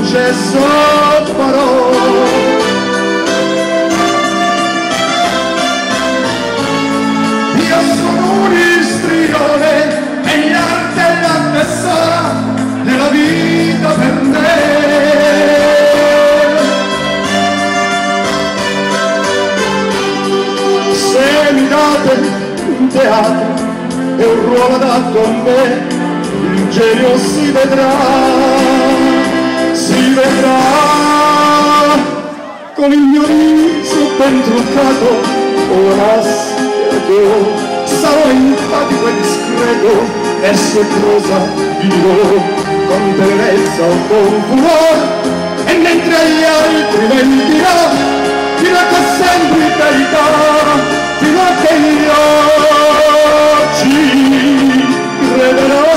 successo farò. Io sono un istrione e l'arte è la messa della vita per me. Se mi date un teatro e un ruolo adatto a me, il genio si vedrà con il mio viso ben truccato o la maschera che ho. Sarò empatico e discreto e sorpresa vi dirò con tenerezza o con furore, e mentre agli altri mentirò fino a che sembri verità, fino a che gli occhi crederò.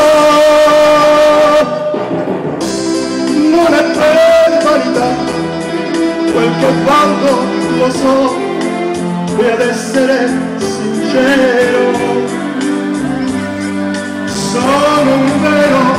Non è per vanità quel che valgo, lo so, e ad essere sincero sono un vero